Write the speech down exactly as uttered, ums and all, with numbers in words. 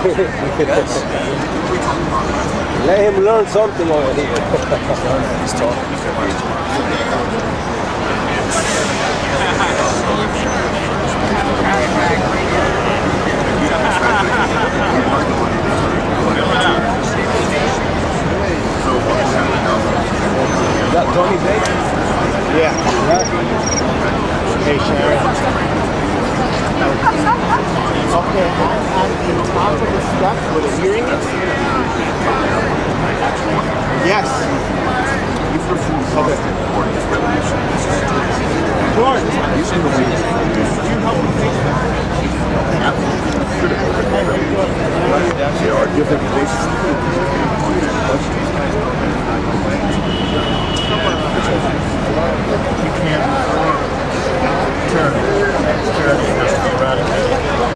Let him learn something over here. He's talking. Is that Tony Baker? Yeah. Hey, Sharon. Okay, I'm at the top of the steps where the hearing is. Yes. Okay. George, you help me fix that. There are different places.